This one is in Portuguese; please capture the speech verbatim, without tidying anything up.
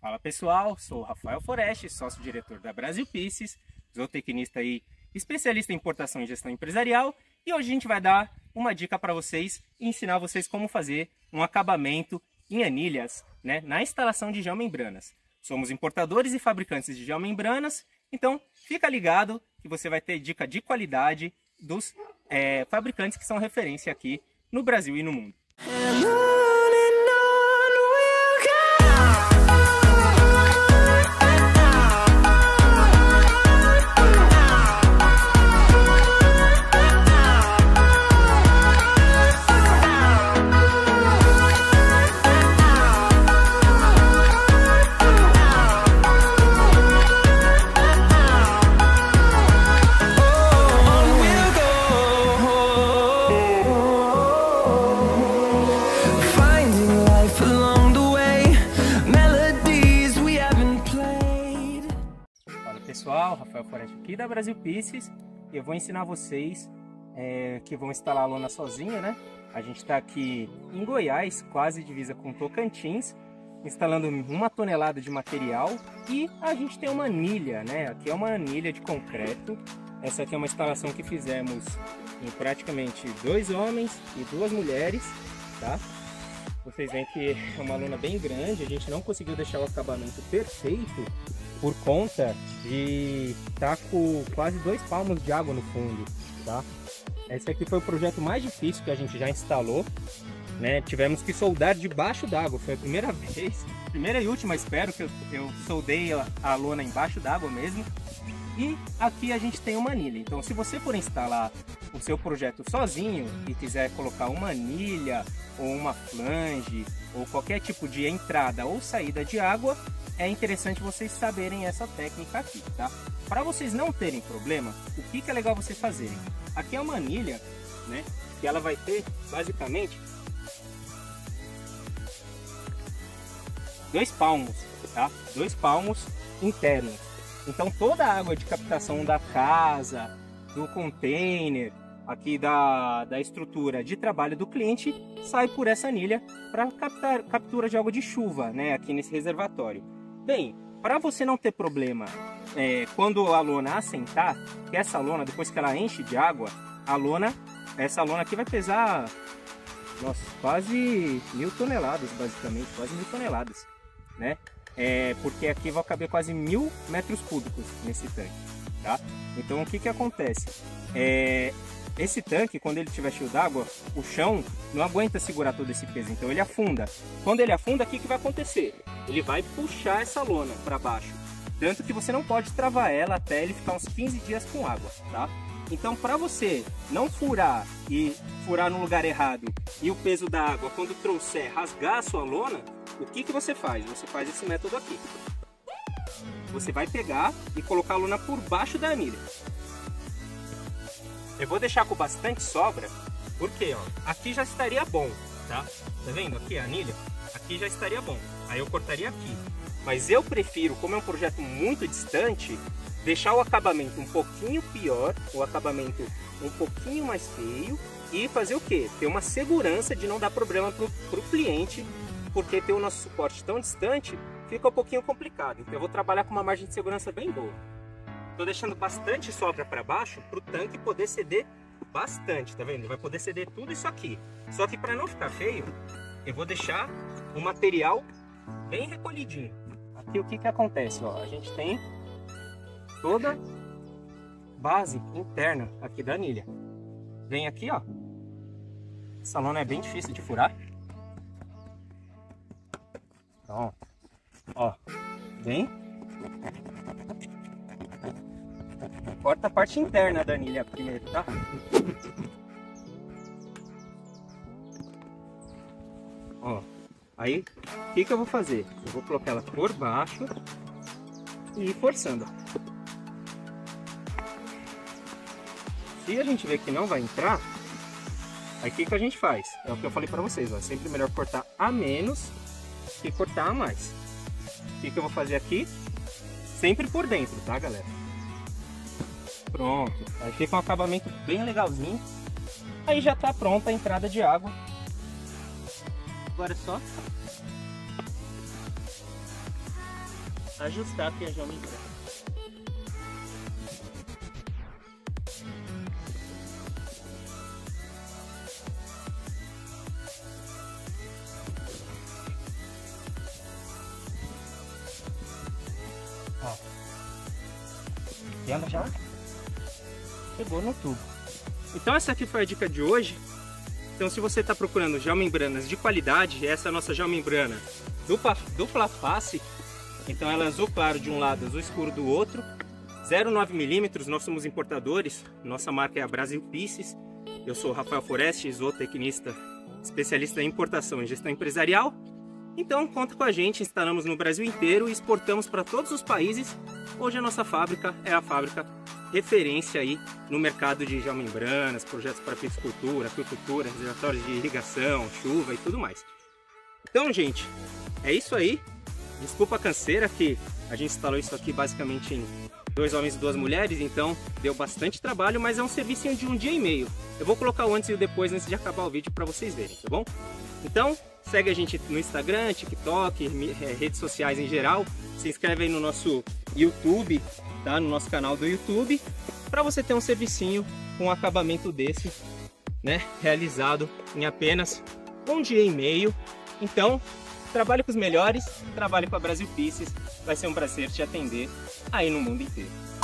Fala pessoal, sou o Rafael Foreste, sócio-diretor da Brasil Pieces, zootecnista e especialista em importação e gestão empresarial, e hoje a gente vai dar uma dica para vocês e ensinar vocês como fazer um acabamento em anilhas, né, na instalação de geomembranas. Somos importadores e fabricantes de geomembranas, então fica ligado que você vai ter dica de qualidade dos é, fabricantes que são referência aqui no Brasil e no mundo. Pessoal, Rafael Foreste aqui da Brasil Pieces, e eu vou ensinar vocês é, que vão instalar a lona sozinha, né? A gente está aqui em Goiás, quase divisa com Tocantins, instalando uma tonelada de material, e a gente tem uma anilha, né? Aqui é uma anilha de concreto. Essa aqui é uma instalação que fizemos em praticamente dois homens e duas mulheres, tá? Vocês veem que é uma lona bem grande, a gente não conseguiu deixar o acabamento perfeito por conta de estar com quase dois palmos de água no fundo, tá? Esse aqui foi o projeto mais difícil que a gente já instalou, né? Tivemos que soldar debaixo d'água, foi a primeira vez, primeira e última, espero, que eu, eu soldei a, a lona embaixo d'água mesmo. E aqui a gente tem uma anilha, então se você for instalar o seu projeto sozinho e quiser colocar uma anilha ou uma flange ou qualquer tipo de entrada ou saída de água, é interessante vocês saberem essa técnica aqui, tá? Para vocês não terem problema, o que, que é legal vocês fazerem? Aqui é uma anilha, né? Que ela vai ter basicamente dois palmos, tá? Dois palmos internos. Então toda a água de captação da casa, do container, aqui da, da estrutura de trabalho do cliente, sai por essa anilha para captar captura de água de chuva, né? Aqui nesse reservatório. Bem, para você não ter problema é, quando a lona assentar, que essa lona, depois que ela enche de água, a lona, essa lona aqui vai pesar, nossa, quase mil toneladas, basicamente, quase mil toneladas, né? É, porque aqui vai caber quase mil metros cúbicos nesse tanque, tá? Então o que que acontece? É, esse tanque, quando ele estiver cheio d'água, o chão não aguenta segurar todo esse peso, então ele afunda. Quando ele afunda, o que que vai acontecer? Ele vai puxar essa lona para baixo, tanto que você não pode travar ela até ele ficar uns quinze dias com água, tá? Então, para você não furar e furar no lugar errado e o peso da água, quando trouxer, rasgar a sua lona, o que que você faz? Você faz esse método aqui. Você vai pegar e colocar a lona por baixo da anilha. Eu vou deixar com bastante sobra, porque ó, aqui já estaria bom, tá? Tá vendo aqui a anilha? Aqui já estaria bom. Aí eu cortaria aqui. Mas eu prefiro, como é um projeto muito distante, deixar o acabamento um pouquinho pior, o acabamento um pouquinho mais feio, e fazer o quê? Ter uma segurança de não dar problema pro, pro cliente, porque ter o nosso suporte tão distante fica um pouquinho complicado. Então eu vou trabalhar com uma margem de segurança bem boa. Estou deixando bastante sobra para baixo para o tanque poder ceder bastante, tá vendo? Ele vai poder ceder tudo isso aqui. Só que para não ficar feio, eu vou deixar o material bem recolhidinho. Aqui o que que acontece? Ó, a gente tem toda base interna aqui da anilha. Vem aqui, ó. Essa lona é bem difícil de furar. Pronto. Ó, vem. Corta a parte interna da anilha primeiro, tá? Ó, aí o que que eu vou fazer? Eu vou colocar ela por baixo e ir forçando. Se a gente ver que não vai entrar, aí o que que a gente faz? É o que eu falei pra vocês, ó, é sempre melhor cortar a menos que cortar a mais. O que que eu vou fazer aqui? Sempre por dentro, tá, galera? Pronto, aí fica um acabamento bem legalzinho. Aí já tá pronta a entrada de água. Agora é só ajustar aqui a Jovem Brana. Ó. Vendo já? Chegou no tubo. Então essa aqui foi a dica de hoje. Então se você está procurando geomembranas de qualidade, essa é a nossa geomembrana dupla, dupla face. Então ela é azul claro de um lado, azul escuro do outro. zero vírgula nove milímetros, nós somos importadores. Nossa marca é a Brasil Pieces. Eu sou o Rafael Foreste, zootecnista, especialista em importação e gestão empresarial. Então conta com a gente, instalamos no Brasil inteiro e exportamos para todos os países. Hoje a nossa fábrica é a fábrica referência aí no mercado de geomembranas, projetos para piscicultura, aquicultura, reservatórios de irrigação, chuva e tudo mais. Então, gente, é isso aí. Desculpa a canseira que a gente instalou isso aqui basicamente em dois homens e duas mulheres, então deu bastante trabalho, mas é um serviço de um dia e meio. Eu vou colocar o antes e o depois antes de acabar o vídeo para vocês verem, tá bom? Então, segue a gente no Instagram, TikTok, redes sociais em geral. Se inscreve aí no nosso YouTube, tá? No nosso canal do YouTube, para você ter um servicinho com um acabamento desse, né? Realizado em apenas um dia e meio. Então, trabalhe com os melhores, trabalhe com a Brasil Pieces. Vai ser um prazer te atender aí no mundo inteiro.